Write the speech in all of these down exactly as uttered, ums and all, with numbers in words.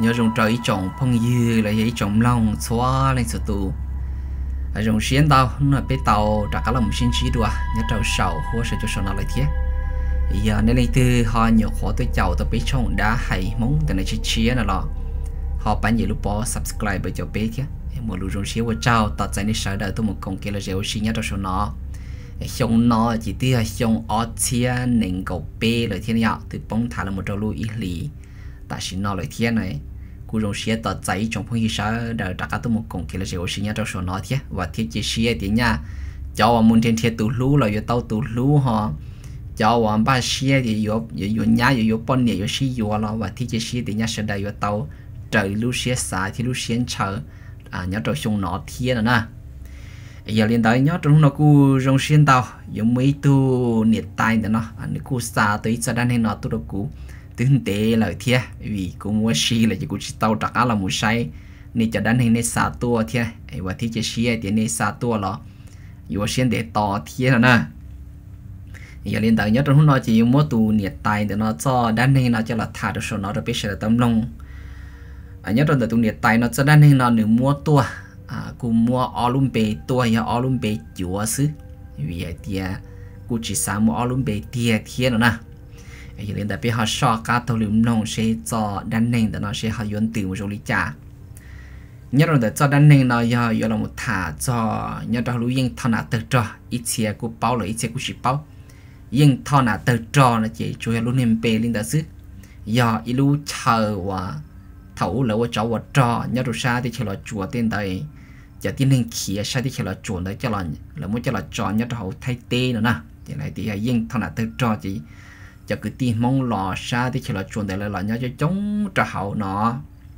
nhớ rong trời trồng phong dư là giấy trồng long xóa lên sự tù ở rong xiên tàu nó bé tàu trả cả là một xin chỉ đùa nhớ trâu sầu hoa sẽ cho sầu nào lại thế giờ nên lấy từ họ nhiều khó tới chầu tới bé trồng đã hay mong từ này chỉ chia là lo họ bán gì lúc bỏ subscribe bởi cho bé thế một lúc rong xiên qua chầu tạo ra nên sợ đợi tôi một công kia là dễ xin nhớ trâu sầu nó xong nó chỉ tiêu xong ở chia nền cầu bé lại thế nào từ bóng thả là một trâu lui ít lì ta xin nó lại thế này cú rong xia tờ giấy trong phong sa đã đặt cả một công kia là dễ xin nhớ cho số nó thế và thiết chế xia thì nha cho muốn trên thiết tủ lú là tàu tủ lú họ cho bọn ba xia thì vô vô nhà vô bọn này vô xí vô lo và thiết chế xia thì nha sẽ đây vô tàu trời lú xia xả thì lú xia chờ à nhớ cho số nó thế nữa nè giờ liên tới nhớ trong nó cú rong xia tàu giống mấy tu nhiệt tai nữa nó anh cú xa tới cho đan hay nó tu đâu cú tương tế là thế vì cũng mua xí là chỉ cũng chỉ tàu trả là một sai nên cho đánh hình nên xả tua thế và thì chỉ xí thì nên xả tua lo vừa xuyên để to thế là nè giờ liên tới nhớ trong nó chỉ mua tù nhiệt tài để nó cho đánh hình nó cho là thả được số nó được biết sẽ là tấm lông nhớ trong tù nhiệt tài nó cho đánh hình nó nếu mua tua cũng mua Olympic tua hay Olympic chúa xứ vì thì cũng chỉ sáng mua Olympic tia thế nữa nè giờ lên tại vì họ so cả tàu liễu nông sẽ cho đan nền để nó sẽ họ dọn từ một số lý trả nhớ rồi để cho đan nền nó giờ giờ là một thả cho nhớ cho lưu yên thọ nát từ trò ít xe của bao là ít xe của chỉ bao yên thọ nát từ trò là chỉ cho lưu niệm bề lên đó chứ giờ ít lưu chờ và thấu là và cháu và trò nhớ rồi sao thì chỉ là chùa tên đây giờ tiên hình kia sao thì chỉ là chùa đấy cho là là muốn cho là trò nhớ cho họ thay tê nữa nè thì này thì yên thọ nát từ trò chỉ cho cứ tin mong lò xa thì chỉ là chuẩn để là nhớ cho chống trả hậu nó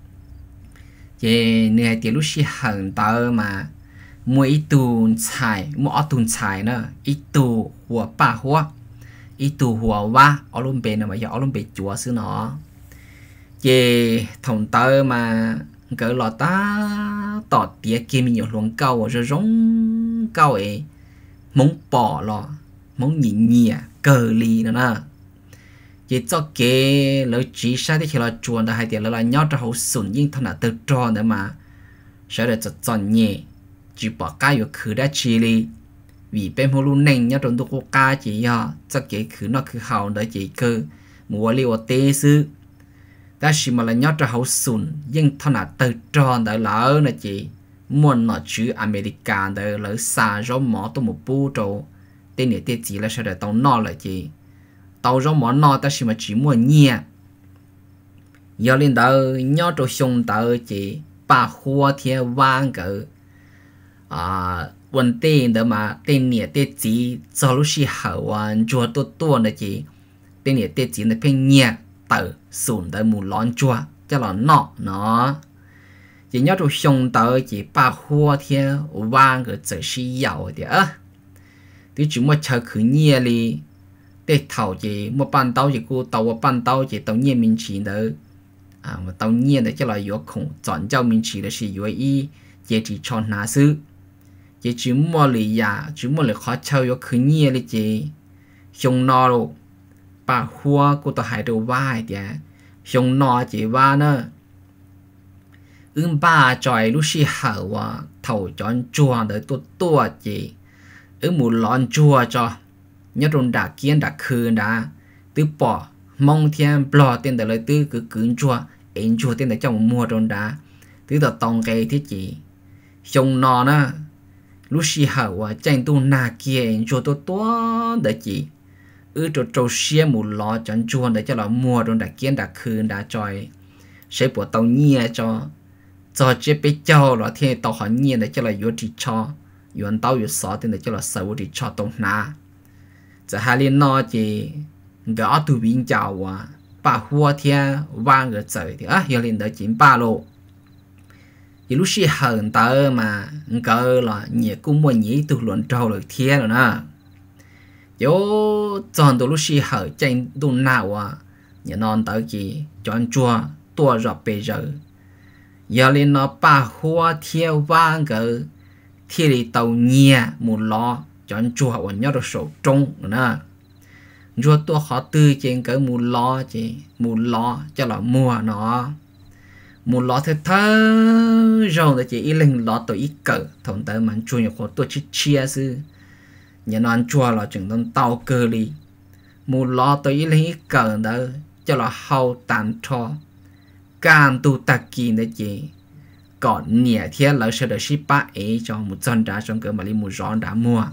về này thì lúc xí hận tao mà mua ít tuần xài mua ở tuần xài nữa ít tu hoa ba hoa ít tu hoa va ở luôn bên này mà giờ ở luôn bên chùa xứ nó về thằng tao mà cỡ lò ta tọt tía kia mình nhiều luồng câu rồi giống câu ấy muốn bỏ lò muốn nhịn nhẹ cờ lì nữa nè chỉ cho cái lời chỉ sai thì là chuồn đã hay tiền là nhau cho hậu sủng nhưng thằng nào tự cho nữa mà sẽ được chọn chọn nhẹ chỉ bỏ cái yêu khử đã chỉ li vì bên hồ luôn nền nhau trong tôi ca chỉ ha cho cái khử nó khử hậu để chỉ cơ mua liều tê sư ta chỉ mà là nhau cho hậu sủng nhưng thằng nào tự cho đã lỡ là chỉ muốn nó chữ America để lỡ xa rồi mỏ tôi một bù trâu tên này tên chỉ là sẽ được tao nó là chỉ tàu rong món nọ ta chỉ mà chỉ mua nhẹ giờ lên đó nhớ cho xong tàu chỉ ba hoa thiên vang cái à vấn đề đó mà tên nhẹ tên chỉ cho lúc xí hậu anh chùa tốt tốt là chỉ tên nhẹ tên chỉ là phê nhẹ tàu sùn tới mù lon chùa cho là nọ nó chỉ nhớ cho xong tàu chỉ ba hoa thiên vang cái chỉ xí giàu thì á thì chúng mà chờ khử nhẹ đi để thầu chỉ một bàn tàu chỉ cô tàu một bàn tàu chỉ tàu nhiên mình chỉ đỡ à một tàu nhiên để cho là có khủng chọn cho mình chỉ là sử dụng ý chỉ chỉ chọn nào sư chỉ chỉ mua lì ya chỉ mua lì khó chơi có khứ nhiên đi chỉ xong nọ rồi bà hoa cô tàu hải đồ vai thì xong nọ chỉ va nữa ưng ba trời lúc xí hở và thầu chọn chùa để tôi tua chỉ ưng một lon chùa cho nhớ trong đã kiến đã khứ đã từ bỏ mong thiên bỏ tiền để lấy từ cứ cứng chua em chua tiền để trong mua trong đã từ đó tông cái thiết chỉ xong nó nè lúc xí hậu và tranh tu na kia em chua tôi to để chỉ ư cho trâu xia một lọ chọn chua để cho nó mua trong đã kiến đã khứ đã trời sẽ bỏ tàu nhẹ cho cho chế bé châu là thiên tàu họ nhẹ để cho là yếu chỉ cho yếu tàu yếu sáu tiền để cho là sáu thì cho tông na giờ hai liên nó chỉ gõ tụ biến chào à bà hoa thiên vang ở trời thì á giờ liên tới chín ba lô thì lúc xí hận tớ mà cơ là nhẹ cũng muốn nhí tụ luận trâu được thiên rồi nè chỗ chọn tụ lúc xí hở tranh tụ nào à nhẹ non tới chỉ chọn chua tua rọp bề giờ giờ liên nó bà hoa thiên vang ở thiên đi tàu nhẹ một lọ chọn chùa và nhớ được số trung nữa chùa tôi họ tư trên cái mù lo chỉ mù lo cho là mua nó một lọ thế thơ rồi để chỉ ít lên lọ tôi ít cỡ thằng tới mà chua nhiều khó tôi chỉ chia sư nhà nó ăn chua là chừng tông tàu cơ đi một lọ tôi ít lên ít cỡ đó cho là hậu tàn cho càng tu tạc kỳ để chỉ còn nhẹ thiết là sẽ được ship ba ấy cho một dân đã trong cơ mà đi một gió đã mua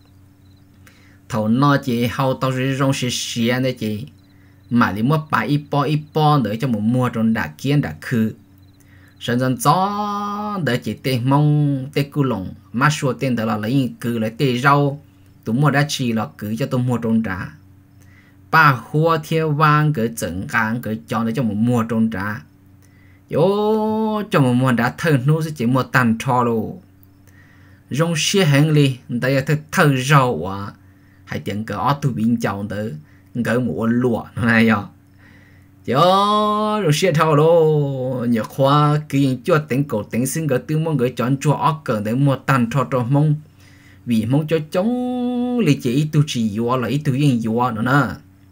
thầu nó chỉ hậu tao sẽ rong sẽ xé để chỉ mà đi mua ba ít po ít po để cho một mua trong đã kiến đã khứ sân dân gió để chỉ tê mong tê cu lồng mà xua tên đó là lấy cứ lấy tê rau tụi mua đã chỉ là cứ cho tôi mua trong đã ba hoa theo vang cái整gang cái chọn để cho một mua trong đã yo cho một mua đã thơ nó sẽ chỉ mua tàn trò luôn rong xe hàng li đây là thơ thơ rau à hay tiền cái ở tụi bên chọn tới cái mua lúa này à yo rồi xe thao luôn nhiều khoa kia cho tính cổ tính xin cái tư mong cái chọn cho ở cỡ để mua tàn trò cho mong vì mong cho chống lý chỉ tu chỉ yo là ít tu yên yo nữa nè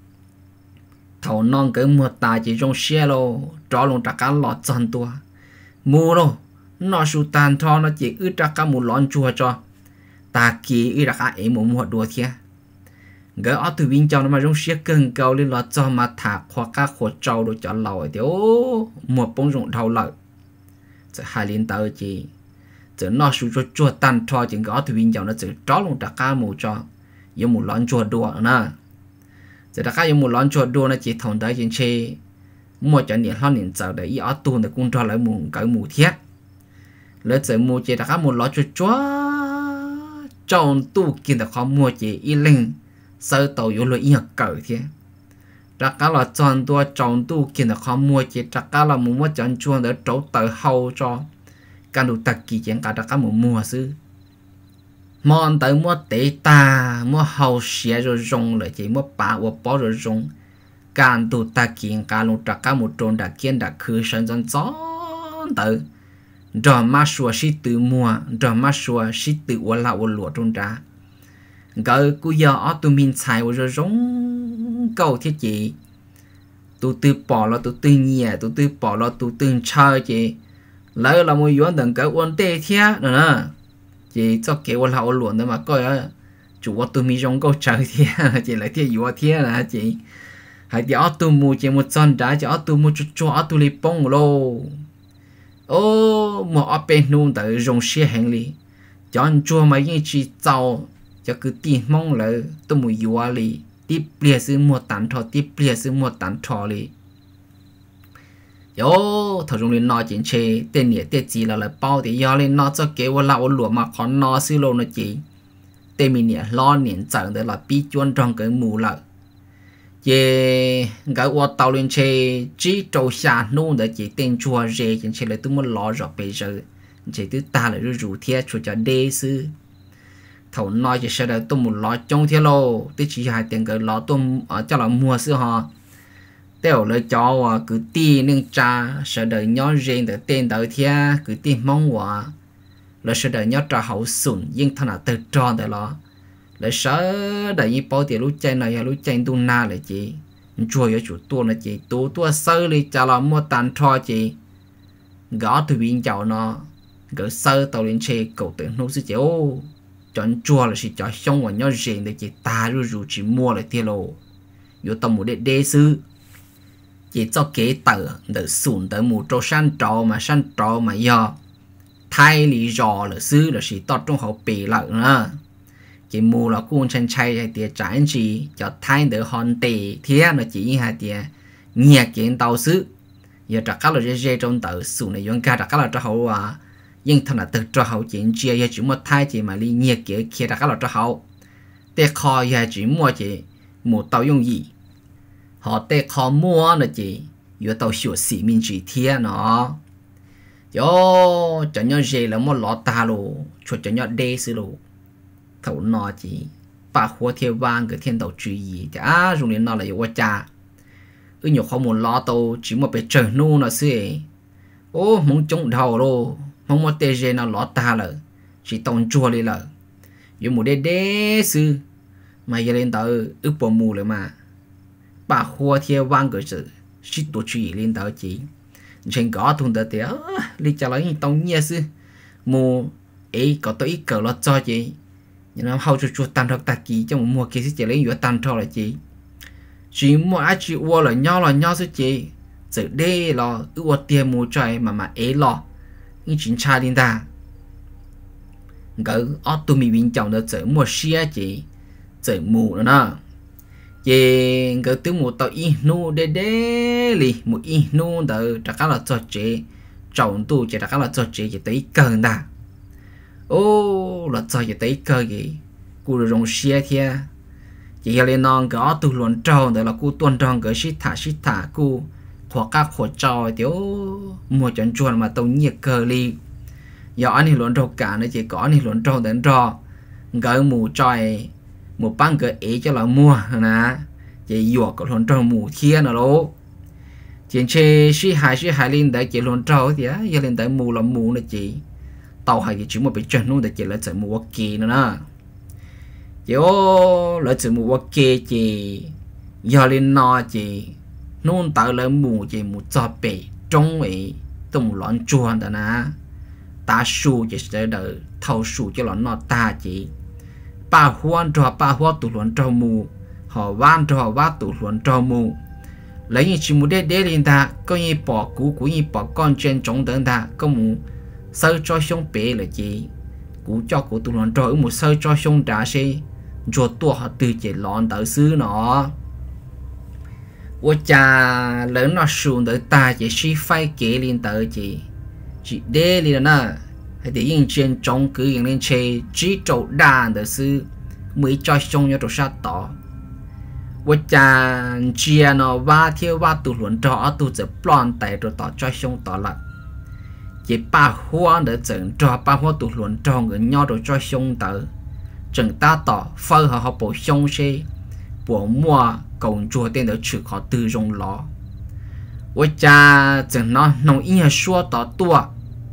thầu non cái mua tài chỉ trong xe lô cho luôn trả cả lọt chân tua mua đâu nó su tàn cho nó chỉ ư trả cả một lon chua cho ta kỳ ư trả cả em một mua đùa thế cái ở từ bên trong nó mà trong xe cần cầu lên lọt cho mà thả khoa các khổ trâu đồ cho lòi thì ô một bông rộng thầu lợi sẽ hai liên tờ chỉ giờ nó su cho chua tàn cho chỉ có từ bên trong nó chỉ cho luôn trả cả một cho giống một lon chua đùa nữa giờ đã khai một lon chuột đua nó chỉ thòng tới trên xe mua cho niệm lo niệm giờ để ý ở tuần để cung cho lại mù cái mù thiết lấy giờ mua chỉ đã khai một lon chuột chúa trong tu kiến được khó mua chỉ ý linh sơ tàu yếu lợi ý cởi thế đã khai là chọn tua trong tu kiến được khó mua chỉ đã khai là mua chọn chuột để trấu tới hậu cho càng đủ tạc kỳ chẳng cả đã khai một mua sư món tới mua tế ta mua hậu xé rồi rong lại chỉ mua bả và bỏ rồi rong càng tụ ta kiện càng lúc trả cả một tròn đã kiến đã khứ sân dân gió tới rồi mà xua xí tự mua rồi mà xua xí tự qua lại qua lụa trong trả cái cú giờ ở tụi mình xài rồi rong cầu thiết chị tụi tự bỏ là tụi tự nhẹ tụi tự bỏ là tụi tự chơi chị lấy là một yuan đừng cái uốn tê thiết nữa nè chỉ cho kế qua lão luôn đó mà coi á chủ ở tụi mình trong câu trời thì chỉ lại thiên dụ thiên là chị hãy đi ở tụi mua chỉ một chân đá chỉ ở tụi mua cho cho ở tụi li bông lô ô mà ở bên nung tới rong xe hàng li chọn chua mấy cái chỉ giàu cho cứ tiền mong là tụi mua dụ li tiếp bia sư mua tán thọ tiếp bia sư mua tán thọ li yo thằng chúng lên nói chuyện chơi tên nhẹ tên gì là là bao thì do lên nói cho kế qua lão lụa mà còn nói xí lô nó chỉ tên mình nhẹ lo niệm chẳng để là bí chuan trong cái mù lợ về cái qua tàu lên chơi chỉ trâu xa nôn để chỉ tên chùa rể chuyện chơi là tôi muốn lo rõ bây giờ chỉ tôi ta là rủ thiệt cho cho đê sư thầu nói chỉ sẽ là tôi muốn lo trong thiệt lô tôi chỉ hai tiền cái lo tôi ở cho là mua sư họ đều lời cho cứ tin nên cha sẽ đợi nhau riêng để tên đợi thia cứ tin mong hòa là sẽ đợi nhau trả hậu sủng nhưng thằng nào tự tròn để lo là sợ đợi như bao tiền lúc chơi này lúc chơi tu na là chị chùa ở chủ tu là chị tu tu sơ đi cho là mua tàn cho chị gõ từ bên chậu nó gỡ sơ tàu lên xe cầu tự nấu sư chị ô chọn chùa là chỉ cho xong vào nhau riêng để chị ta rồi rồi chỉ mua lại tiền lô vô tầm một đệ đê sư chỉ cho kế tờ để sủng tới một chỗ san trò mà san trò mà do thay lý do là sư là chỉ tọt trong hậu bì lợn nữa chỉ mua là cuốn chân chay hay tiền trái gì cho thay để hòn tì thế là chỉ hai tiền nhẹ kiện tàu sư giờ trả các là dễ trong tờ sủng này dùng cả trả các là cho hậu à nhưng thằng là từ cho hậu chuyện chia giờ chỉ một thay chỉ mà đi nhẹ kiện kia trả các là cho hậu để kho giờ chỉ mua chỉ một tàu dùng gì họ tê khó mua là chị vừa tàu sửa xỉ mình chỉ thiên nó yo cho nhau gì là một lọ ta luôn cho cho nhau đê xí luôn thầu nó chị bà hoa theo vang cái thiên tàu chú ý à dùng đến nó là yêu cha ư nhiều không một lọ tàu chỉ một bề trời nu nó xí ô muốn trúng đầu luôn mong một tê gì nó lọ ta là chỉ tông chua đi là yêu một đê đê sư mà giờ lên tàu ức bỏ mù rồi mà bà hoa theo vang cái sự xích tổ truy lên tàu chị trên có thùng tờ tiệt lý cho lấy tông nhia sư mù ấy có tôi ít cỡ lo cho chị nhưng mà hậu cho chuột tan thọ ta kỳ trong mùa kia sẽ chỉ lấy vừa tan thọ là chị chỉ mua ai chỉ mua là nhau là nhau sư chị giờ đây là ưu tiền mua chạy mà mà ấy lo những chuyện cha đi ta gỡ ở tụi mình bình chọn được giờ mua xe chị giờ mù nữa nè chị gỡ từ một tàu in nu đê đê li một in nu đỡ chắc là cho chị chọn tu chị chắc là cho chị chị tới cơn ta ô là cho chị tới cơ gì cô được dùng xe kia chị lên non có tu luận trâu để là cô tuân tròn cái shit thả shit thả cô hoặc các khổ trò thiếu mua chọn chuồn mà tàu nhiệt cơ li giờ anh thì luận trâu cả nó chỉ có anh thì luận trâu đến trò gỡ mù tròi một băng cái ấy cho là mua nè chị dọa có luận trâu mù kia nào đâu chuyện chơi shit hai shit hai lên để chị luận trâu thì á giờ lên tới mù là mù là chị tàu hay cái chúng mà bị chân luôn để chị lấy chữ mua kỳ nữa nè chị ô lấy chữ mua kỳ chị giờ lên no chị nôn tạo lấy mù chị mù cho bể trong ấy tùng lon chuồn đó nè ta su chị sẽ đợi thâu su cho lon nó ta chị ba hoan cho ba hoa tụ lon cho mù họ van cho họ vá tụ lon cho mù lấy những chị mù đế đế lên ta có như bỏ cú cú như bỏ con trên trong等ta có mù sơ cho xong bể là chị cú cho của tụi nó rồi một sơ cho xong đã xe cho tôi họ từ chỉ lon tới xứ nó ôi cha lớn nó xuống tới ta chỉ suy phai kế lên tới chị chị đê lên nè hay để yên trên trong cứ yên lên chơi chỉ trâu đàn tới xứ mới cho xong cho trâu sát tỏ ôi cha chia nó va theo va tụi nó rõ tụi sẽ plon tại rồi tỏ cho xong tỏ lại chỉ ba hoa để整cho ba hoa tụ luận cho người nhau rồi cho xong tới整ta tỏ phơi họ họ bổ xong xe bổ mua cầu chùa tên để chịu họ từ dùng lọ ôi cha整nó nông ý là xua tỏ tua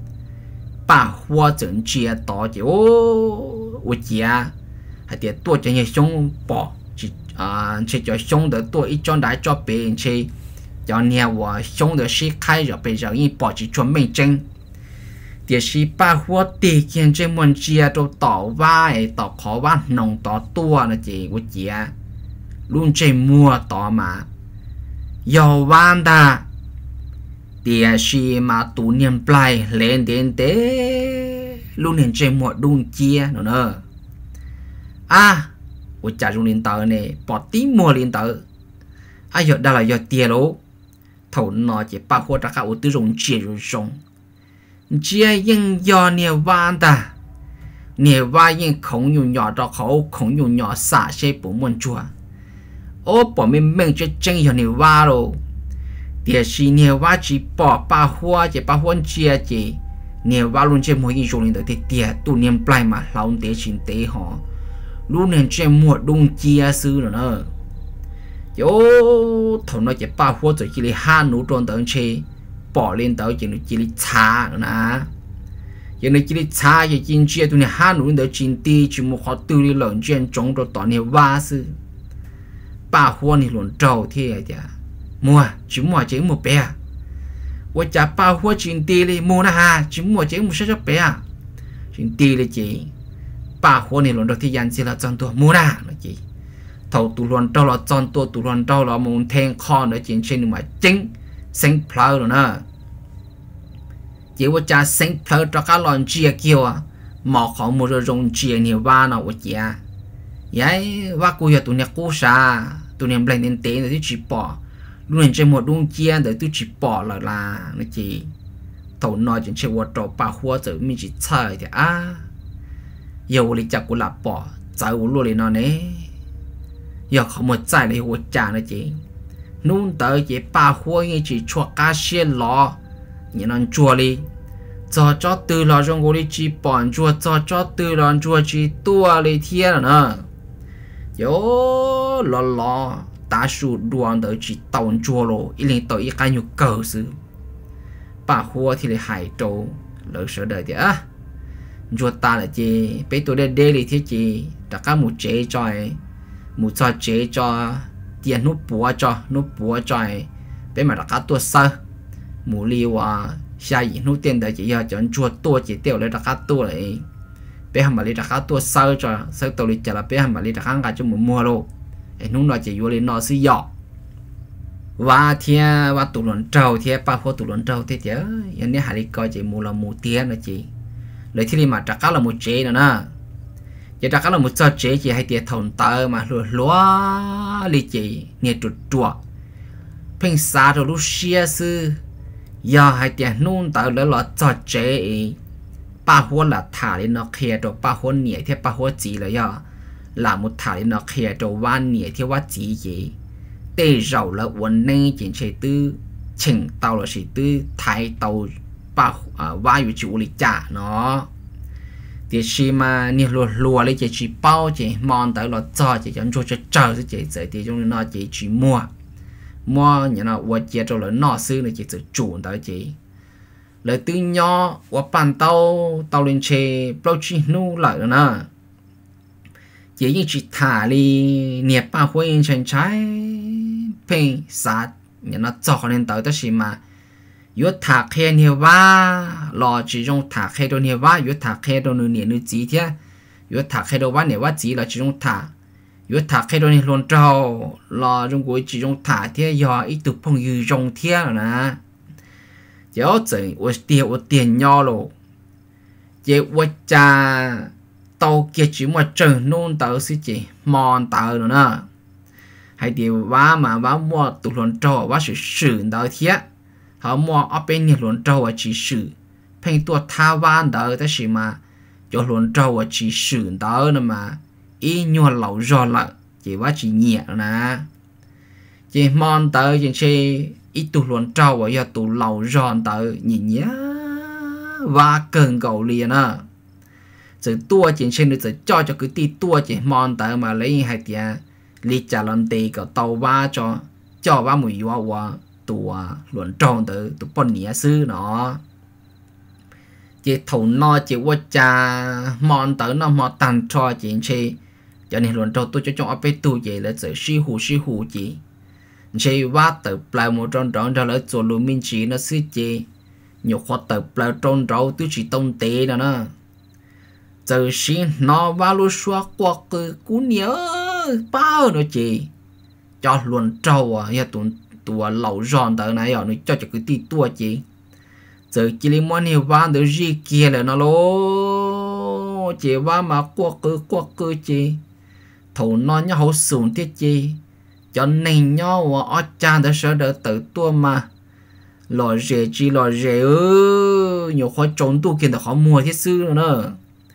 ba hoa整chia tỏ chỉ ô ôi cha hay để tua cho nhà xong bỏ chỉ à chỉ cho xong để tua ít cho đại cho bên chơi cho nhà và xong để sĩ khai rồi bây giờ ít bỏ chỉ cho mình chân thì sĩ ba hoa tì kiện trên môn chia đâu tỏ vai tỏ khó vát nồng tỏ tua là chị của chị à luôn trên mua tỏ mà dầu van ta thì sĩ mà tụ niệm play lên đến thế luôn hiện trên mua đun chia nữa nữa à của cha dùng điện tử này bỏ tí mua điện tử ai giờ đây là giờ tiền lỗ thầu nó chỉ ba hoa các ô tư dùng chia rồi dùng chia nhưng do nhiều van ta nhiều van nhưng không dùng nhỏ đó khẩu không dùng nhỏ xả xe bộ môn chùa ô bỏ mình mình cho chân giờ nhiều van rồi thì chỉ nhiều van chỉ bỏ ba hoa chỉ ba hoa chia chỉ nhiều van luôn trên mỗi cái dùng điện tử thì tiền tụ niệm play mà lão tế chính tế họ luôn nên trên một đông chia sư rồi nữa yo thầu nó chỉ ba hoa rồi chỉ là hai nụ tròn tận chơi bỏ lên tới chỉ là chỉ là xa nữa nè giờ này chỉ là xa giờ chính chia tụi này hai nụ tới chính ti chỉ một họ tư đi lợn trên trong rồi tỏ nhiều va sư ba hoa này luôn trâu thế ấy à mua chỉ mua chỉ một bé tôi trả ba hoa chính ti đi mua na ha chỉ mua chỉ một số cho bé chính ti đi chỉ ba hoa này luôn được thì dàn chỉ là chọnตัวmua na là chỉ thầu tụi luôn trâu là chọnตัวtụi luôn trâu là muốn thèn kho nữa chính trên mà chính sinh phơi rồi nè chỉ có cha sinh phơi cho các loài chia kêu à mỏ khó mua rồi dùng chia nhiều ba nào của chị à vậy và cô giờ tụi nhà cô sa tụi nhà lên đến tế để chỉ bỏ luôn trên một đông chia để tôi chỉ bỏ lại là nó chỉ thầu nói chuyện chơi qua trò ba hoa rồi mình chỉ chơi thì à giờ tôi chắc cô là bỏ chạy luôn lên nó nè giờ không một chạy để tôi trả nó chị nung tới chỉ ba hoa như chỉ cho cá xe lò như nó chua đi cho cho từ lò trong cô đi chỉ bỏ chua cho cho từ lò chua chỉ tua đi thiên nữa yo lò lò ta sụt đuông tới chỉ tàu chua rồi ít lên tới cái nhu cờ sự ba hoa thì lại hải trâu lỡ sợ đời thì á chua ta là chỉ bé tôi đây đây thì thế chỉ đã có một chế cho một cho chế cho tiền nút búa cho nút búa cho bé mà đã có tua sơ mù liu à xa gì nút tiền đấy chỉ giờ chọn chua tua chỉ tiêu lấy đặt cá tua này bé hàm mà lấy đặt cá tua sơ cho sơ tàu lấy chả là bé hàm mà lấy đặt cá cả cho mù mua luôn nung nó chỉ vô lên nó sử dụng và thia và tụ luận trâu thia ba phố tụ luận trâu thế chứ anh ấy hải coi chỉ mù là mù tiền là chỉ lấy thì mà đặt cá là một chế nữa nè chỉ đặt cá là một cho chế chỉ hay tiền thòng tơ mà lúa lúa li chỉ nghe chuột chuột phèn xa rồi lúc xia sư giờ hay tiền nung tơ lấy lọ cho chế ba phố là thả lên nó kia rồi ba phố nhẹ thế ba phố chỉ là giờ là một thả lên nó kia rồi van nhẹ thế quá chỉ gì để giàu là vấn đề chính trị tư chỉnh tàu là chỉ tư thái tàu ba vaอยู่chủ lịch trả nó thì khi mà nhiều lúa lúa lấy chỉ bao chỉ mòn tới là cho chỉ chẳng cho chờ chứ chỉ chỉ thì chúng nó chỉ chỉ mua mua như nào vật chất rồi là nó xứ này chỉ tự chủ tới chỉ lời tư nhỏ và bàn tàu tàu lên chế bao chi nu lại rồi nè chỉ như chỉ thả đi nhiệt ba khối trên trái phê sát như nó cho nên tới đó gì mà yếu thả khe nhiều quá lò chỉ trong thả khe đồ nhiều quá yếu thả khe đồ nửa nửa chỉ thế yếu thả khe đồ quá nhiều quá chỉ là chỉ trong thả yếu thả khe đồ nhiều luôn trâu lò trong cuối chỉ trong thả thế giờ ít tục phong dư trong thế rồi nè giờ chỉ ở tiền ở tiền nhỏ rồi giờ ở cha tàu kia chỉ một trận nôn tàu xí chỉ mòn tàu rồi nè hay điều quá mà quá mua tụ luôn trâu quá sự sử đó thế họ mua ở bên nhà luôn trâu ở chỉ sử phèn tua tha van đó đó gì mà cho luôn trâu ở chỉ sử đó nè mà ý nhua lẩu giò lại chỉ quá chỉ nhẹ nè chỉ mòn tàu chỉ chơi ít tụ luôn trâu ở giờ tụ lẩu giò tàu nhìn nhá và cần cầu liền à giờ tua chỉ trên được cho cho cái tí tua chỉ mòn tàu mà lấy hai tiền lý trả lần tì có tàu ba cho cho ba mùi hoa hoa tù luận tròn từ tù bọn nhẹ sư nó chỉ thầu nó chỉ qua cha mòn tới nó mò tàn cho chỉ chi cho nên luận tròn tôi cho cho ở tù vậy là sự suy hù suy hù chỉ chỉ qua từ lại một tròn tròn ra lại做 lưu minh chỉ nó sư chỉ nhiều khoa từ lại tròn tròn tôi chỉ tông tế đó nè giờ xin nó ba lu xóa qua cứ cú nhớ bao nó chỉ cho luôn trâu à ya tụi tụi lẩu giòn tới này ở nó cho cho cái tí tua chỉ giờ chỉ liên quan nhiều van được gì kia là nó lố chỉ va mà qua cứ qua cứ chỉ thầu nó nhá hậu sùn tiết chỉ cho nên nhau ở cha đã sợ đỡ tự tua mà lò rẻ chỉ lò rẻ ư nhiều khó trốn tu kia là khó mua thiết sư nữa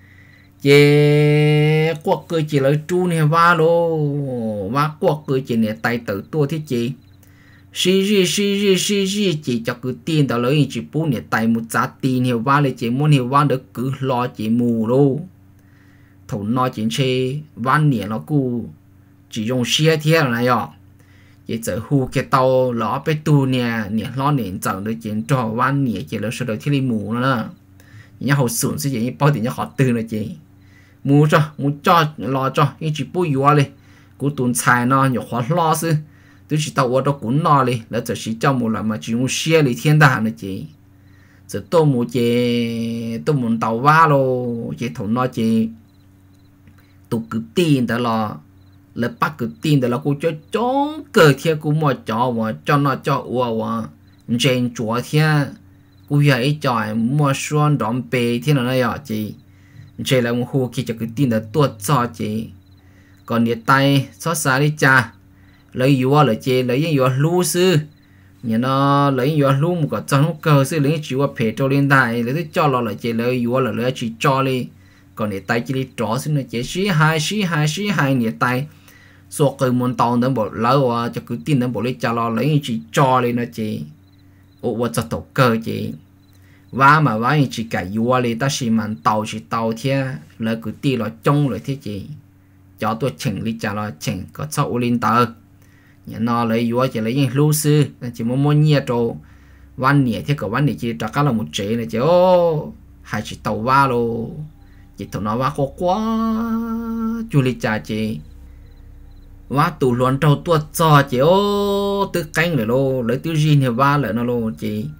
chế quật cơ chỉ lấy chu này va lô và quật cơ chỉ này tay tự tua thiết chỉ xí gì xí gì xí gì chỉ cho cứ tiền đó lấy chỉ bố này tay một giá tiền nhiều va lấy chỉ muốn nhiều va được cứ lo chỉ mù lô thầu nó chỉ chơi van nhẹ nó cu chỉ dùng xe thế này ạ chỉ giờ hu cái tàu ló bé tu nè nè lo nền chẳng được chuyện trò van nhẹ chỉ là sau đó thì đi mù nữa nhá hậu sụn sẽ chỉ bao tiền nhá họ từ là chỉ mua cho mua cho lo cho cái chỉ bố yếu lên cú tuần xài nó nhiều khó lo chứ tôi chỉ tàu ở đó cũng lo lên là chỉ chỉ cho một lần mà chỉ muốn xe lên thiên đàng là chỉ giờ tôi mua chỉ tôi muốn tàu va lô chỉ thầu nó chỉ tụ cứ tiền đó là là bắt cứ tiền đó là cú cho chống cờ thiên cú mua cho và cho nó cho ua và trên chúa thiên cú giờ ấy cho mua xuân đón bê thiên là nó chỉ chơi là một hồ khi cho cái tin là tuột cho chị còn nhiệt tay xót xa đi cha lấy yếu là chị lấy những yếu lưu sư nhà nó lấy yếu lưu một cái trong cơ sư lấy chịu phải cho lên đại lấy cho nó là chị lấy yếu là lấy chỉ cho đi còn nhiệt tay chỉ đi trỏ xin là chị xí hai xí hai xí hai nhiệt tay số cái muốn tàu nó bộ lâu à cho cái tin nó bộ lấy cho nó lấy chỉ cho lên nó chị ủa cho tổ cơ chị và mà và chỉ cả yếu lên ta chỉ mang tàu chỉ tàu thế lấy cứ ti là trông rồi thế chị cho tôi chỉnh đi cho nó chỉnh có sâu lên tờ nhà nó lấy yếu chỉ lấy những lưu sư chỉ muốn mua nhiệt rồi văn nhẹ thế cả văn nhẹ chỉ trả cả là một chế này chứ ô hai chỉ tàu va luôn chỉ thằng nó va khó quá chú lý trả chị và tủ luận trâu tuột cho chị ô từ canh rồi lô lấy từ gì thì va lại nó lô chị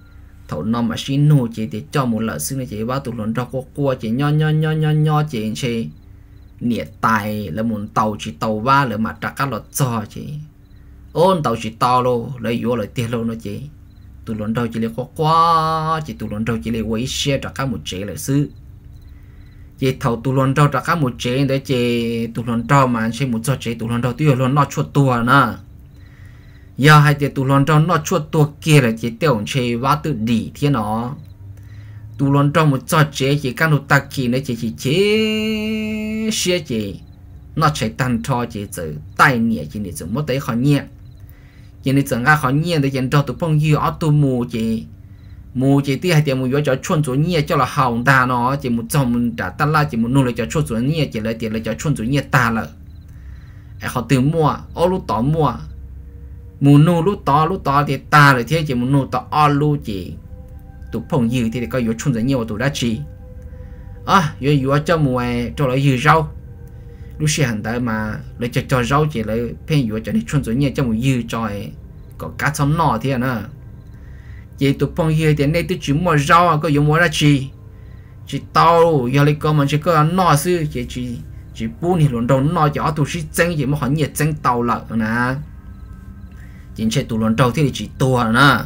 thầu nó mà xin nô chị thì cho một lợi xưa này chị vào tụ luận cho cô qua chị nho nho nho nho nho chị chị nhiệt tài là một tàu chỉ tàu va là mà trả các lọt cho chị ôn tàu chỉ to luôn lấy vô lại tiền luôn nó chị tụ luận đâu chỉ lấy qua qua chị tụ luận đâu chỉ lấy quay xe trả các một chế lợi xứ chị thầu tụ luận đâu trả các một chế để chị tụ luận đâu mà chị một cho chị tụ luận đâu tiêu luôn nó chuột tua nữa giờ hai chị tụ luận đâu nó chuột tua kia là chị tiêu chị vào tự đi thế nó tụ luận đâu một cho chị chị căn đồ tắc kỳ này chị chỉ chế xe chị nó chạy tan cho chị tự tay nhẹ chị này tự mất tới khó nhẹ chị này tự ra khó nhẹ để chị cho tụ phong yêu ở tụ mù chị mù chị tí hai tiền mù cho chuồn chuồn nhẹ cho là hỏng ta nó chị một chồng đã tan la chị một nô lại cho chuồn chuồn nhẹ chị lại tiền lại cho chuồn chuồn nhẹ ta là họ từ mua ô lúc tỏ mua mù nô lúc tỏ lúc tỏ thì ta lại thế chị một nô tỏ o lu chị tụ phong yêu thì có yêu chuồn chuồn nhẹ tụ đã chị à yêu yêu cho mù cho lại yêu rau lúc xưa hàng tới mà lấy cho cho rau chỉ lấy phê yêu cho nên chuồn chuồn nhẹ cho một yêu cho có cá sống nọ thế nữa chị tụ phong yêu thì này tôi chỉ mua rau có dùng mua ra chi chỉ tao giờ lấy con mà chỉ có nọ sư chị chỉ chỉ bún thì luôn đầu nọ cho tụ sĩ chân gì mà họ nhiệt chân tàu lợn nè chị chơi tụ luôn đầu thì chỉ tua nè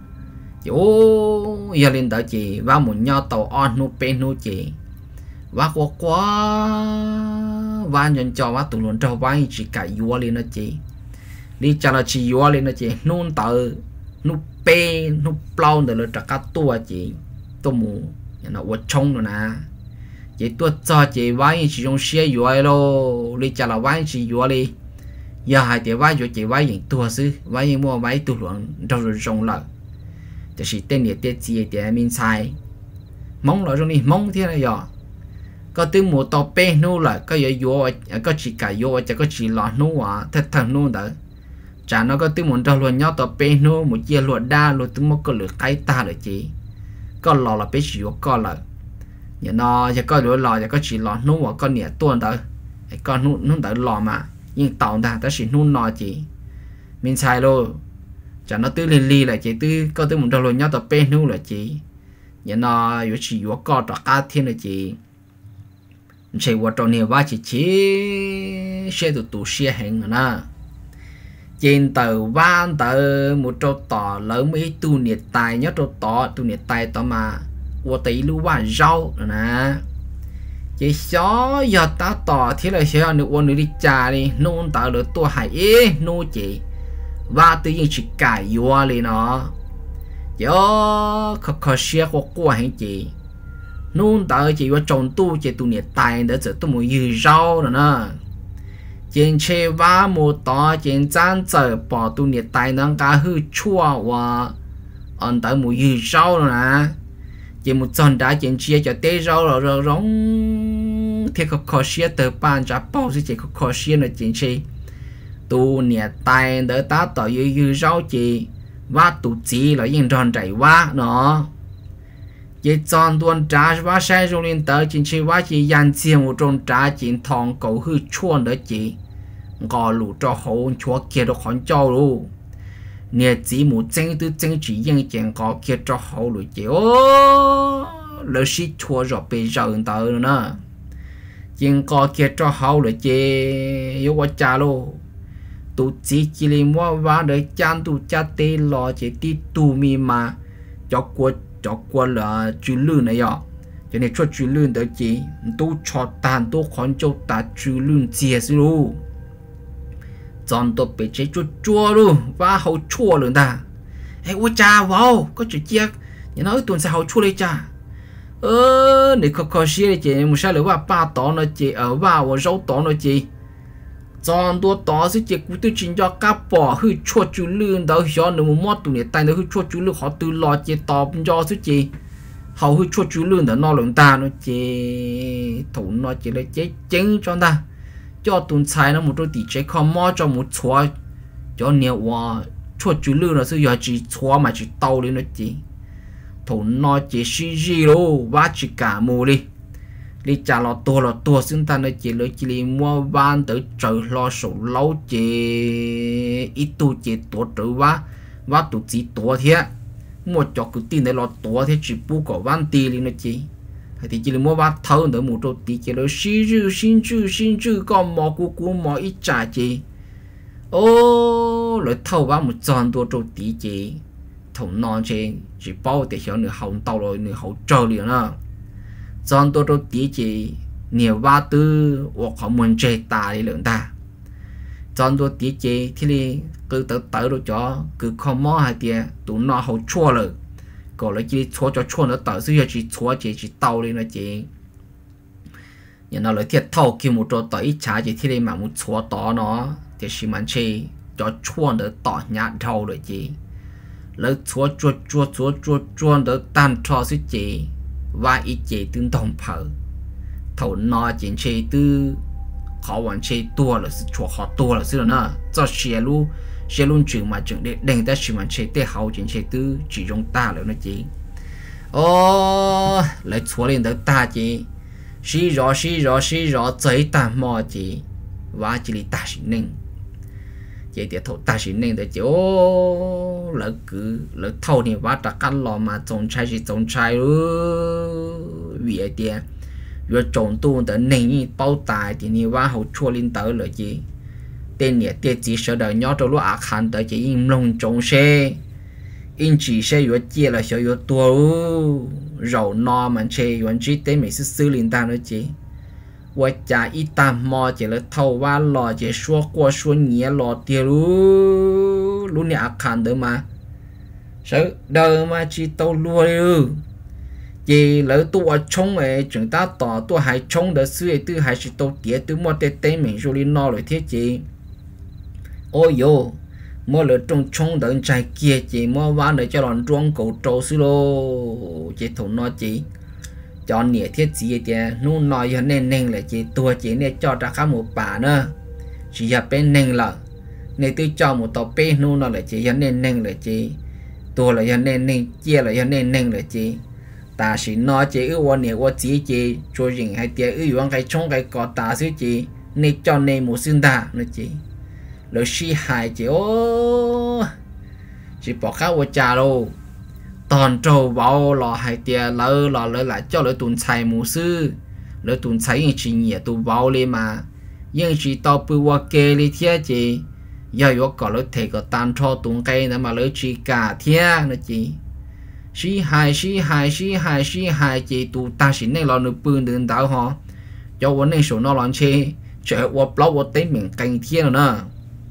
ô giờ lên đó chị vào một nhau tàu on nu pen nu chị và quá quá và nhận cho và tụ luôn đầu và chỉ cả vua lên đó chị đi cho là chỉ vua lên đó chị nôn tờ nu pe nu plau để là trả cá tua chị tôi mù nó quật trông rồi nè chị tôi cho chị vay chỉ dùng xe vua lo đi cho là vay chỉ vua đi giờ hai chị vay cho chị vay những tua sư vay mua vay tụ luôn đầu rồi rong lại thì chỉ tên địa tiết gì để mình xài mong là trong này mong thế này giờ có từ một tàu pe nu lại có giờ vua có chỉ cả vua chỉ có chỉ lọt nu à thật thằng nu đó chả nó có từ một đầu luôn nhau tàu pe nu một chia luôn đa luôn từ một cái lửa cái ta rồi chị có lò là bé chỉ có là nhà nó chỉ có lửa lò chỉ có chỉ lò nu à con nhẹ tuôn đó con nu nu đỡ lò mà nhưng tàu ta ta chỉ nu nọ chị mình xài luôn chả nó từ lì lì là chị từ có từ một đầu luôn nhau tàu pe nu là chị nhà nó有chỉ有có trọ cá thiên là chị chạy qua trò nhiều ba chỉ chế xe tụ tụ xe hình nè trên tàu van tàu một trâu tỏ lớn mấy tu nhiệt tài nhớ trâu tỏ tu nhiệt tài tỏ mà qua tí lưu van rau nè chỉ xó giờ ta tỏ thế là xe nữa ôn nữa đi trà đi nôn tàu được tua hải ế nô chị và tự nhiên chỉ cải vô lên nó giờ khó khó xe qua qua hành chị nôn tàu chị vào trồng tu chị tu nhiệt tài để trở tu một dư rau nữa nè trên xe va một tỏ trên trang trở bỏ tu nhiệt tài năng cả hư chua và on tới một dư rau nữa nè chỉ một chân đá trên chia cho tê rau rồi rồi rong thì khó khó xe từ ban trả bao thì chỉ khó khó xe là trên xe tu nhiệt tài để ta tỏ dư dư rau chị và tu chỉ là yên tròn chảy quá nó chỉ chọn tuần trả và sai rồi lên tới chính trị và chỉ dàn chiên một trong trả chính thòng cầu hư chuồn đó chị gò lũ cho hậu chúa kia được khoản châu luôn nè chỉ một chân tư chân chỉ yên chuyện có kia cho hậu rồi chị ô lỡ sĩ chua rồi bị giờ tới nữa chuyện có kia cho hậu rồi chị yêu quá cha luôn tụ chỉ chỉ lấy mua và để chan tụ cha tê lo chỉ tí tụ mi mà cho qua cho qua là chú lươn này ạ cho nên cho chú lươn tới chị tôi cho tàn tôi khoan cho ta chú lươn chia xíu luôn chọn tôi bị chế chua chua luôn và hậu chua luôn ta ê ôi cha wow có chữ chia nhà nói tuần sau hậu chua đây cha ơ để khó khó xí chị một sao là ba tỏ nó chị ở vào và rau tỏ nó chị chọn tôi tỏ sẽ chị cũng tôi chính cho các bỏ hư chua chú lươn đó cho nó một mót tụi này tay nó hư chua chú lươn họ từ lo chị tỏ cho sẽ chị hậu hư chua chú lươn đó nó lượng ta nó chị thủ nó chỉ là chế chính cho ta cho tuần sai nó một đôi tỷ chế không mót cho một xóa cho nhiều và chua chú lươn là sẽ giờ chỉ xóa mà chỉ tàu lên nó chị thủ nó chỉ suy gì luôn và chỉ cả mù đi đi trả lo tua lo tua chúng ta nói chỉ lấy chỉ mua van tới trời lo sổ lâu chỉ ít tu chỉ tua trở quá và tu chỉ tua thế mua cho cứ tin để lo tổ thế chỉ bu có văn tì lên nó chỉ thì chỉ là mua bát thâu nữa một chỗ tí chỉ là xin chữ xin chữ xin chữ còn mò cú cú mò ít trả chỉ ô rồi thâu bát một tròn tua chỗ tí chỉ thùng non chỉ chỉ bao để cho nửa hồng tàu rồi nửa hậu trâu liền nữa tròn tua chỗ tí chỉ nhiều ba tư hoặc họ muốn chơi ta đi lượng ta tròn tua tí chỉ thì đi cứ tới tới rồi cho cứ không mò hay tiền tụi nó hậu chua rồi còn lại chỉ chua cho chua nó tới xíu chỉ chua chỉ chỉ tàu lên nó chỉ nhà nó lại thiệt thâu khi một chỗ tới trả chỉ thì đi mà một chua to nó thì chỉ mình chỉ cho chua nó tỏ nhạt đầu rồi chỉ lấy chua chua chua chua chua chua nó tan cho xíu chỉ và ít chỉ tương đồng phở thầu nó chỉ chỉ từ họ vẫn chỉ tua là sự chua họ tua là sự nữa cho xe lu xe luôn chuyện mà chuyện để đèn ta chỉ mà chế tê hậu chuyện chế tư chỉ dùng ta là nó chỉ ô lại xóa lên tới ta chỉ xí rõ xí rõ xí rõ giấy ta mò chỉ và chỉ là ta xin nên chỉ để thầu ta xin nên để chỉ ô lỡ cứ lỡ thâu thì và ta cắt lò mà trồng trái chỉ trồng trái luôn vì ai tiền vừa trồng tu tới nên bao tài thì như và hậu chua lên tới là gì tên nhẹ tiết chỉ sợ đời nhỏ trong lúc ác hành tới chỉ im lông trồng xe in chỉ xe vừa chia là sợ vừa tua rầu no mà chơi vẫn chỉ tên mấy sư linh ta nữa chỉ và trả ít tam mò chỉ là thâu và lò chỉ xua qua xua nhẹ lò tiêu lu lu nhẹ ác hành tới mà sợ đời mà chỉ tàu lùa đi chỉ lỡ tua冲ấy chúng ta tỏ tua hay冲được sư ấy tư hay chỉ tàu tiệt tư mua tên tên mình rồi no rồi thế chỉ ôi yo mua lỡ trong冲đợn trái kia chỉ mua bán để cho bọn truông cổ trâu xí lô chỉ thùng nó chỉ cho nhẹ thiết gì thì nu nói cho nên nên là chỉ tua chỉ nên cho ra khá một bà nữa chỉ là bên nên là nên tôi cho một tàu bên nu nó là chỉ cho nên nên là chỉ tua là cho nên nên chia là cho nên nên là chỉ ta chỉ nói chỉ ưu quan niệm của chỉ chỉ cho riêng hay tiền ưu quan cái trong cái có ta xí chỉ nên cho nên một sinh ta nó chỉ lỡ xí hại chỉ ô chỉ bỏ khác của cha đâu toàn trâu bao lò hay tiền lỡ lò lỡ lại cho lỡ tuần xài mù sư lỡ tuần xài những chuyện nhẹ tu bao lên mà nhưng chỉ tao bự qua kê đi thế chỉ giờ yếu có lỡ thể có tan cho tuần cây nữa mà lỡ chỉ cả thế nó chỉ xí hại xí hại xí hại xí hại chỉ tu ta chỉ nên lo được bự đường đảo họ cho vấn đề số nó làm chi chờ qua blog qua tới mình canh thế nữa nè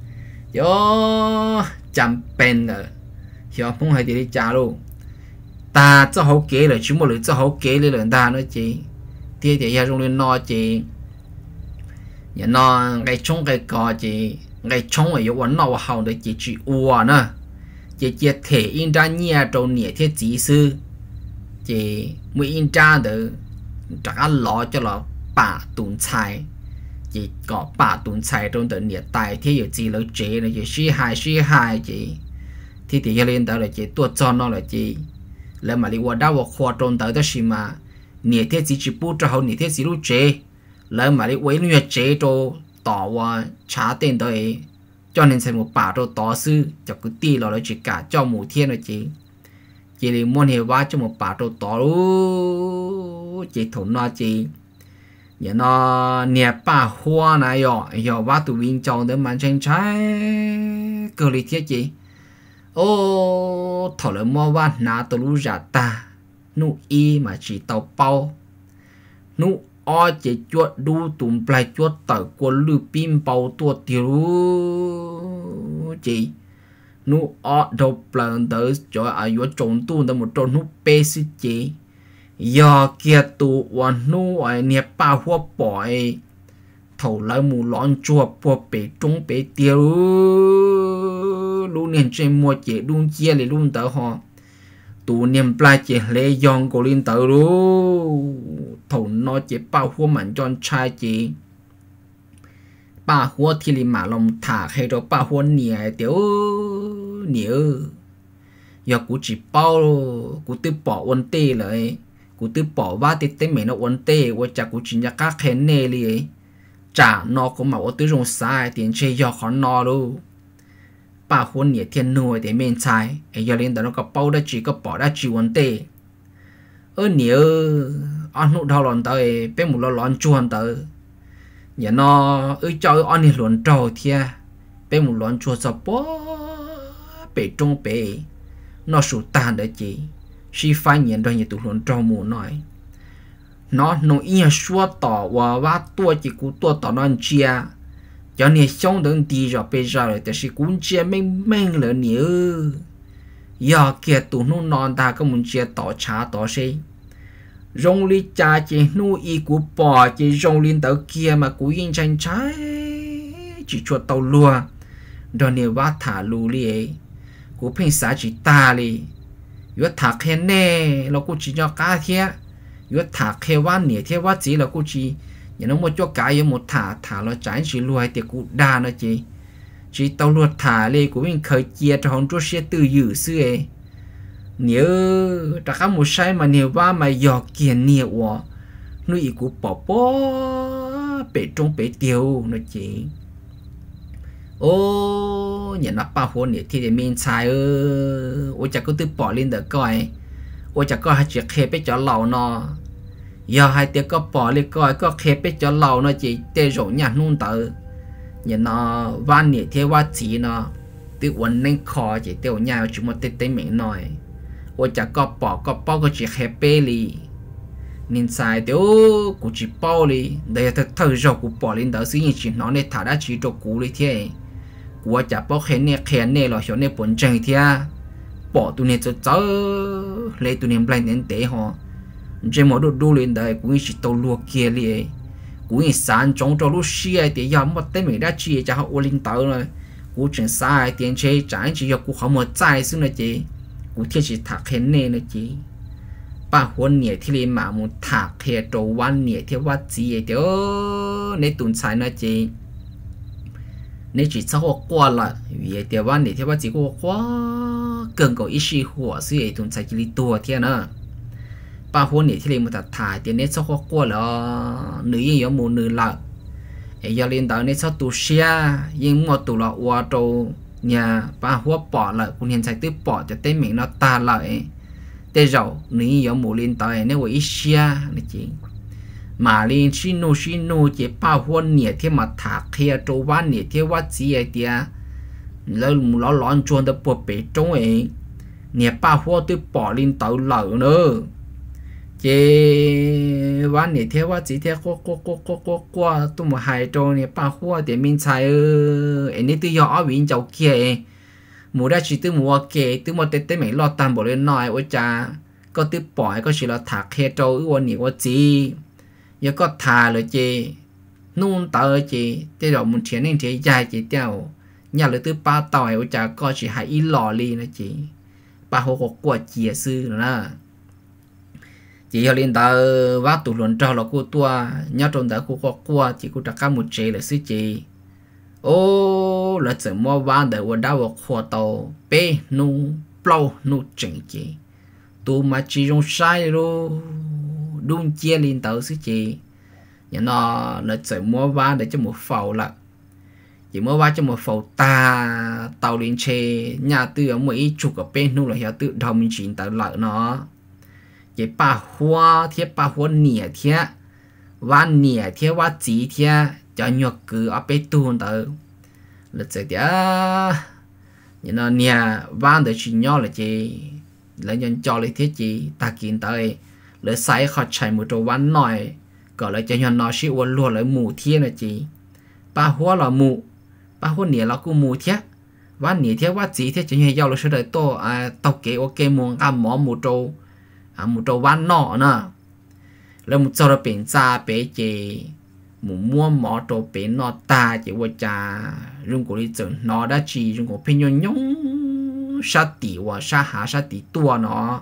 yo chăm pen rồi hiểu không hay đi trả luôn ta cho hậu kế là chúng một lượt cho hậu kế lên ta nói chị thì thì ra trong lên no chị nhà no cái trong cái cò chị cái trong ở chỗ nó hậu để chị chị uo nè chị chị thể in ra nhẹ trong nhẹ thiết chỉ sư chị mới in ra được trả lọ cho nó bà tụng xài chỉ có bà tuần xài trong tận nhiệt tài thì有gì lỡ chế là chỉ suy hại suy hại chỉ thì thì lên tới là chỉ tuột cho nó là chỉ là mà đi qua đau qua khoa trong tới đó xí mà nhiệt thiết chỉ chỉ bút cho hậu nhiệt thiết chỉ lúc chế là mà đi quấy nhiệt chế cho tỏ qua trả tiền tới cho nên sẽ một bà cho tỏ sư cho cứ ti là chỉ cả cho một thiên là chỉ chỉ là muốn hiểu qua cho một bà cho tỏ luôn chỉ thốn nó chỉ nhà nó nè bà hoa này rồi rồi bắt tụi mình chọn để mà tranh trái cơ lý thiết gì ô thở lại mua van na tụi lú giả ta nu y mà chỉ tàu bao nu o chỉ chuột đu tụm plei chuột tờ quân lư pin bao tua tiêu chỉ nu o đầu lần tới cho ở chỗ trốn tu tới một trốn nu pe xí chỉ giờ kia tụวันนู้ไอเนี่ยป้าหัวปล่อยเท่าไรหมูร้อนจัวปวดเปจงเปเตียวลูเนี่ยใจมัวเจลุงเจียเลยลุงเต๋อหอตูเนี่ยปลาเจเลยยองกูลินเต๋อรู้เท่านอเจป้าหัวหมันจอนชายเจป้าหัวที่ริมาลมถากให้เราป้าหัวเหนียเตียวเหนียวอย่ากูจีเป้ากูตื้อปอวันเต้เลยกูตื้อปอว่าติดเต้เหม็นวันเต้ว่าจากกูจินยาก้าแค่เน่เลยจ่านอกูมาว่าตื้อรงสายเตียนเชียร์ขอนอรู้ ba huân nhiệt thiên nuôi để men trái ấy giờ lên đó nó có bao đã chỉ có bỏ đã chỉ vấn đề ở nhiều ăn nụ đau lon tới bên một lon lon chuồn tới nhà nó ở cho ăn thì lon trâu thia bên một lon chuồn sao bó bể trong bể nó sụt tan đấy chị si phai nhận rồi nhà tụi lon trâu mù nói nó nó yên xua tỏ và vắt tua chỉ cú tua tỏ nó chia cho nên xong đến đi rồi bây giờ rồi thì sẽ cũng chia mình mình là nhiều giờ kia tụi nó non ta có muốn chia tỏ trả tỏ gì rong li cha chỉ nuôi y của bò chỉ rong lên tới kia mà cú yên tranh trái chỉ cho tàu lùa rồi nếu vắt thả lù li cú phèn xã chỉ ta li yếu thả khen nè nó cũng chỉ cho cá thế yếu thả khen vắt nè thế vắt gì là cũng chỉ nhà nó một chỗ cái yếu một thả thả nó trái chỉ lùi thì cũng đa nó chỉ chỉ tàu lùa thả li của mình khởi chia cho họ cho xe từ dự xưa ấy nếu ta có một sai mà nếu ba mà dò kiền nhiều quá nuôi của bỏ bỏ bể trong bể tiêu nó chỉ ô nhà nó bao hồn này thì để mình xài ơ ôi chắc có từ bỏ lên được coi ôi chắc có hai chiếc khe bé cho lầu nó giờ hai tiếng có bỏ lên coi có khe bé cho lầu nó chỉ để rộng nhà nôn tới nhà nó van này theo va chỉ nó tự uốn lên kho chỉ tiêu nhà chúng một tết tết mình nói ôi chắc có bỏ có bao cái chiếc khe bé li nên sai tiêu cũng chỉ bao li để thật thật rồi cũng bỏ lên đó xí chỉ nó để thả ra chỉ cho cú li thế của chả bao khe nè khe nè là chỗ nè bốn chân thế bỏ tụi nè cho cháu lấy tụi nè lên đến té họ trên mỗi đồ đu lên đây cũng chỉ tàu lúa kia li cũng sáng trong cho lúc xưa thì giờ một tên mình đã chia cho họ ô linh tàu rồi cũng chuyển sai tiền chơi trái chỉ có cũng không một trái xíu nữa chị cũng thiết chỉ thả khe nè nữa chị ba huân nhẹ thì lên mà một thả khe trâu văn nhẹ thì vắt gì thì nên tuần sai nữa chị nên chỉ sau qua là vì thì văn nhẹ thì vắt gì qua quá cần có ý sĩ火是也tuần sai chỉ多天呢ba huân nhẹ thì lên một thả thì nên sau qua là nữ yếu một nữ là ấy giờ lên đó nên sau tu xe nhưng một tu là qua trâu nhà ba huân bỏ lại cũng hiện tại tự bỏ cho tên mình nó ta lại để rồi nếu có một liên tới nếu với Asia này chị mà liên xin nô xin nô chỉ bao huân nhẹ thế mà thả kia trâu văn nhẹ thế vắt gì ấy thì lỡ nó lon chuồn tới bộ bể trong ấy nhẹ bao huân tôi bỏ liên tới lỡ nữa chị văn nhẹ thế vắt gì thế qua qua qua qua qua qua tôi mà hai trâu nhẹ bao huân để mình xài ấy nên tôi giờ bên châu kia mùa đã chỉ từ mùa kề từ mùa tết tết mình lo tàn bộ lên nói ôi cha có từ bỏ có chỉ là thả khe trâu ư ôn nhiều gì giờ có thả rồi chị nôn tờ chị thế rồi một chuyện nên chị dài chị theo nhà là từ ba tỏi ôi cha có chỉ hai ít lò li nữa chị ba hồ hồ quả chia sư nữa chị giờ lên tờ vác tủ luận trâu là cô tua nhà trong đó cô có qua chị cô trả cả một chế là sư chị ô là chỉ mua vàng để tôi đào khoa tàu bé nu plau nu chỉnh chị tu mà chỉ dùng sai rồi đúng chia lên tàu xí chị nhà nó là chỉ mua vàng để cho một phẩu là chỉ mua vàng cho một phẩu ta tàu lên xe nhà tư ở mấy chục ở bên nu là hiểu tự đầu mình chỉnh tàu lại nó chỉ ba hoa thiết ba hoa nhẹ thiết vàng nhẹ thiết vàng chỉ thiết cho nhọc cứ ở bên tuôn tới là sẽ tiếc nhưng nó nhà vang để chuyện nhỏ là chị là nhân cho lấy thiết chị ta kiến tới lấy sai họ chạy một chỗ ván nồi gọi lại cho nhân nó sẽ uốn luôn lấy mù thiên là chị ba hoa là mù ba hoa nhẹ là cũng mù thiết ván nhẹ thiết ván chỉ thiết cho nhân giao là sẽ đợi to à tàu kế ok muốn ăn mỏ một chỗ à một chỗ ván nọ nữa lấy một chỗ là biển xa bé chị một mua mỏ đồ bé nó ta chỉ qua trà dùng của đi chừng nó đã chỉ dùng của pin nhung nhung sát tỷ và sát hạ sát tỷ tua nó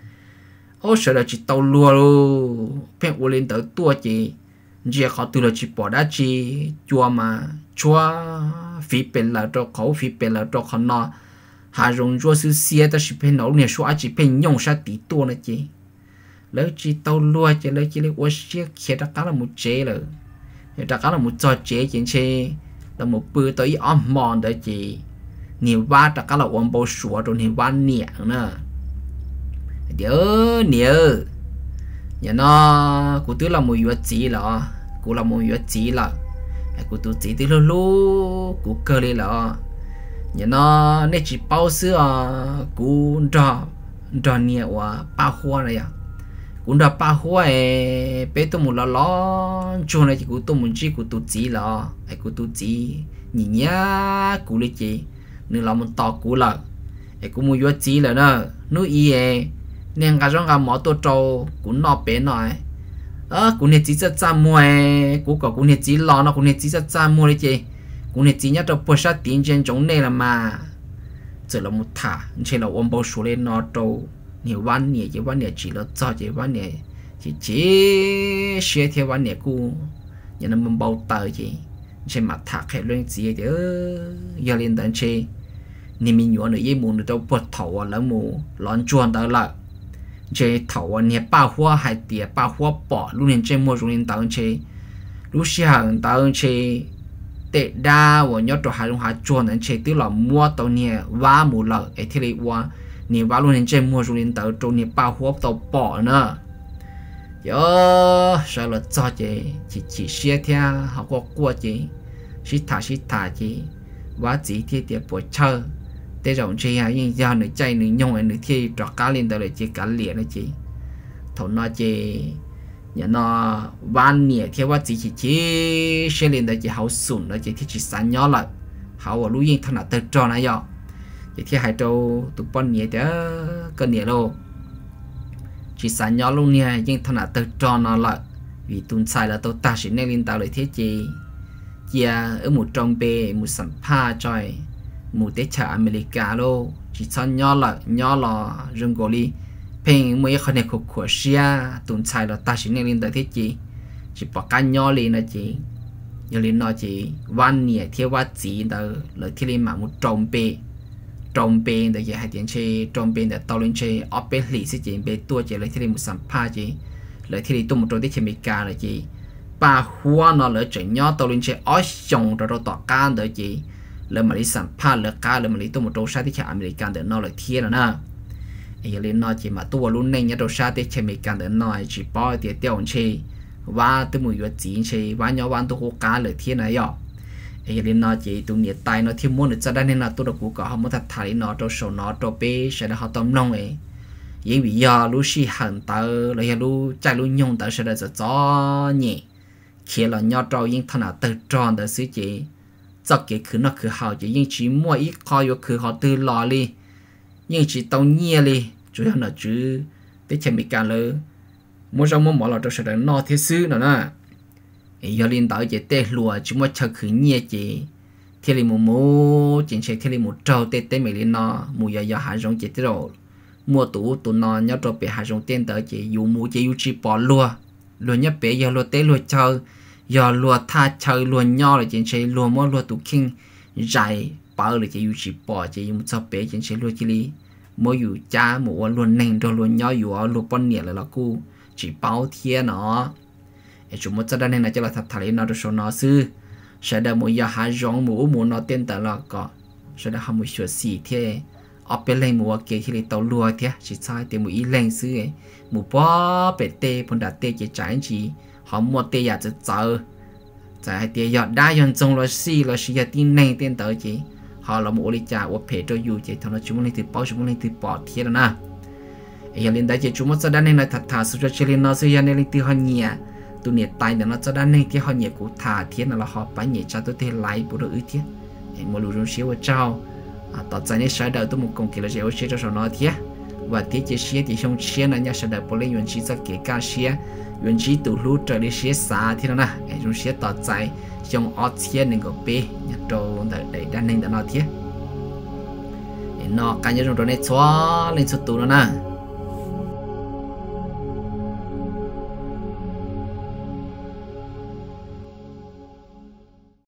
ô sợ là chỉ tàu lùa luôn pin u lên tới tua chỉ chỉ họ từ là chỉ bỏ đã chỉ chua mà chua phí bên là cho khẩu phí bên là cho họ nó hạ dùng chua sư xe ta chỉ pin nấu nè số chỉ pin nhung sát tỷ tua nữa chỉ lấy chỉ tàu lùa chỉ lấy chỉ lấy ô xe kia đã cá là một chế rồi ta có là một trò chế chính chế là một bữa tới ôm mòn đấy chị nhiều vá ta cá là ôm bao sủa rồi nhiều vá nhẹ nữa đỡ nhiều nhà nó cụ tứ là một yếu chỉ là cụ là một yếu chỉ là cụ tứ chỉ từ lúc lúc cụ cơ đi là nhà nó nên chỉ bao sữa cụ trò trò nhiều à bao hoa này à cụ đã bao hoa ấy bé tôi một lọ lọ cho này chỉ cụ tôi một chỉ cụ tôi chỉ là ai cụ tôi chỉ nhìn nhá cụ lấy chỉ nên là một tọ cụ là ai cụ một yếu chỉ là nó nuôi ý ấy nên cả trong cả mỏ tôi trâu cũng nọ bé nói ơ cũng nên chỉ cho cha mua cũng có cũng nên chỉ lo nó cũng nên chỉ cho cha mua đấy chứ cũng nên chỉ nhớ cho bớt sát tiền trên trong này là mà giờ là một thả chỉ là ôm bao số lên nó trâu nhiều vấn đề chỉ vấn đề chỉ là cho chỉ vấn đề chỉ chỉ xe theo vấn đề cũ nhà nó mình bao tờ chỉ trên mặt thả cái lên gì thì giờ lên đến chơi nên mình nhớ nữa với muốn được đâu bớt thầu là mù lon chuồn tới lại chơi thầu anh nhé bao hoa hay tiệt bao hoa bỏ lúc này chơi mua rồi nên tao chơi lúc sáng tao chơi tệ đa và nhớ cho hai đồng hai chuồn anh chơi tức là mua tao nhé vá một lần ấy thì lại qua nhé vá lúc này chơi mua rồi nên tao cho nhé bao hoa tao bỏ nữa giờ sao là cho chơi chỉ chỉ xe theo họ có qua chơi xí thả xí thả chơi vá chỉ thì tiệt bỏ chơi để rồi chơi à nhưng giờ người chơi người nhung người thì trò cá lên tới là chơi cá liền là chơi thầu nó chơi nhà nó van nhẹ theoว่าchỉ chỉ chỉ sẽ lên tới chơi hậu sủng là chơi thì chỉ sáng nhỏ lại hậu ở lúc yên thằng nào tới trò này giờ chơi thì hai trâu tụi con nhẹ đó cái nhẹ đâu chỉ sáng nhỏ luôn nha nhưng thằng nào tới trò nó lại vì tuần sai là tôi ta sẽ nên lên tới lại thế chơi giờ ở một trong bề một sản pa chơi một tế trả America lô chỉ cho nhỏ là nhỏ là rừng gỗ li phèn mấy con này của của Sia tuần sai là ta chỉ nên lên tới thế chị chỉ bỏ cái nhỏ lên là chị giờ lên nó chỉ van nhẹ theoว่าchỉ đó là thì lên mà một trồng bê trồng bê để giờ hai tiếng chơi trồng bê để tao lên chơi ở bên lì sẽ chỉ bê tua chỉ là thì lên một sản pa chị là thì lên tua một trồng tế trả America là chị ba hoa nó là chỉ nhỏ tao lên chơi ở sông rồi rồi tọt can đó chịเลยมาลิสัมภาษณ์เลยการเลยมาลิตัวมันโตชาติที่อเมริกันเดินนอเลยเทียนะนะไอ้ยังเล่นนอจีมาตัวรุ่นเน่งเนี่ยโตชาติที่อเมริกันเดินนอจีป้อยเตี้ยเตี้ยวเชยว่าตัวมืออยู่จีนเชยว่าย้อนวันตัวโคการเลยเทียนะย่อไอ้ยังเล่นนอจีตัวเนี่ยตายนอที่ม้วนจะได้เนี่ยนะตัวตะกูก็เขาไม่ทัดถ่ายนอโตโซนอโตเป้ใช่แล้วเขาต้มน้องเองยังวิยารู้ชีหันเตอเลยยังรู้ใจรู้ยงเตอใช่แล้วจะจ้อเนี่ยเขียนแล้วยอดเรายิ่งถนัดเตอจอนเตอซื้อจีcho cái khứ nó khứ hào chỉ nhưng chỉ mua ít coi vô khứ họ từ lò đi nhưng chỉ tao nhia đi chủ yếu là chứ để chơi mấy cái lơ mua rau mua mỏ là cho sẽ nó thế sư nữa nè ấy giờ liên tới chỉ tê lùa chỉ mua chơi khứ nhia chỉ thế là một mô chỉ chơi thế là một trâu tê tê mấy liên nó mua giờ giờ hai giống chỉ thế rồi mua tủ tủ nó nhớ cho bé hai giống tiền tới chỉ dù mua chỉ dù chỉ bỏ lùa lùa nhớ bé giờ lùa tê lùa chơi giờ lúa tha chơi lúa nhỏ là chỉ chơi lúa mua lúa tụ kinh dài bao là chỉ chỉ bỏ chỉ một số bé chỉ chơi lúa chỉ li muaอยู่cha mua lúa nền rồi lúa nhỏอยู่lúa bón nhẹ là là cô chỉ bao thiên nó chúng một gia đình này cho là thật thà nó được số nó sư sẽ được một giờ hai giống mua mua nó tiền tờ là có sẽ được hai một số xì thế ở bên này mua cái thì tàu lúa thế chỉ sai tiền một ít lên sư ấy mua bó bể tê phần đặt tê chỉ trái chỉ họ mua tê giờจะเจอจะให้เตียยอดได้ยันจงเลยสี่เลยสี่ยอดที่ในเตียนเตอจีhọ là một lý trả của phê cho dù chỉ thằng nó chúng mình từ bao chúng mình từ bỏ thiệt là na hiện lên đây chỉ chúng mình sẽ đan nên là thật thà sự cho nên nó sẽ nên từ họ nhẹ tụi nhẹ tay để nó sẽ đan nên thì họ nhẹ của thà thiệt là họ phải nhẹ cho tôi thể lại bộ đội thiệt một lũ rong xíu traoต่อจากนี้ใช้เดิมตัวมุกงที่เราจะเอาเชื่อจะสอนเทียว่าที่จะเชื่อที่ชงเชื่อนั้นเนี่ยใช้เดิมพอเล่นยวนชีจะเกี่ยการเชื่อยวนชีตัวรู้จะได้เชื่อสาที่นั่นนะไอ้ชงเชื่อต่อใจชงออเชื่อหนึ่งกับเป้เนี่ยโดนแต่ได้ด้านหนึ่งแต่นอเทียไอ้นอการยังโดนในชัวเล่นสุดตัวนั่นนะ